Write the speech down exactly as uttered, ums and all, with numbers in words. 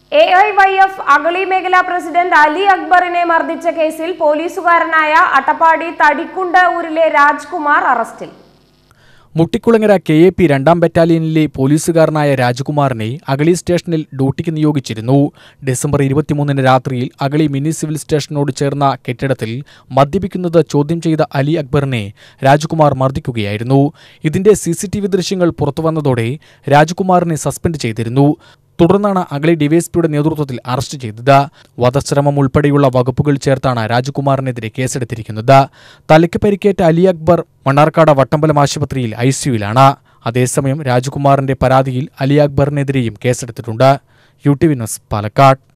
Aiyf Agali മേഖലാ president Ali അക്ബറിനെ മർദ്ദിച്ച കേസിൽ പോലീസുകാരനായ അട്ടപ്പാടി തടിക്കുണ്ട് ഊരിലെ രാജ്കുമാർ അറസ്റ്റിൽ. മുട്ടിക്കുളങ്ങര കെ എ പി രണ്ടാം ബറ്റാലിയനിലെ പോലീസുകാരനായ രാജ്കുമാറിനെ അഗളി സ്റ്റേഷനിൽ ഡ്യൂട്ടിക്ക് നിയോഗിച്ചിരുന്നു. ഡിസംബർ ഇരുപത്തിമൂന്നിന് രാത്രിയിൽ അഗളി മിനി സിവിൽ സ്റ്റേഷനോട് ചേർന്ന കെട്ടിടത്തിൽ മദ്യപിക്കുന്നത് ചോദ്യം ചെയ്ത അലി അക്ബറിനെ രാജ്കുമാർ മർദ്ദിക്കുകയായിരുന്നു. ഇതിന്റെ സി സി ടി വി ദൃശ്യങ്ങൾ പുറത്തുവന്നതോടെ രാജ്കുമാറിനെ സസ്പെൻഡ് ചെയ്തിരുന്നു. തുടർന്നാണ് അഗളി ഡിവൈഎസ്പിയുടെ നേതൃത്വത്തിൽ അറസ്റ്റ് ചെയ്തത്. വധശ്രമം ഉൾപ്പെടെയുള്ള വകുപ്പുകൾ ചേർത്താണ് രാജ്കുമാറിനെതിരെ കേസെടുത്തിരിക്കുന്നത്. തലയ്ക്ക് പരിക്കേറ്റ അലി അക്ബർ മണ്ണാർക്കാട് വട്ടമ്പലം ആശുപത്രിയിൽ ഐ സിയുവിലാണ്. അതേസമയം രാജ്കുമാറിന്റെ പരാതിയിൽ അലി അക്ബറിനെതിരെയും കേസെടുത്തിട്ടുണ്ട്. U T V news Palakkad.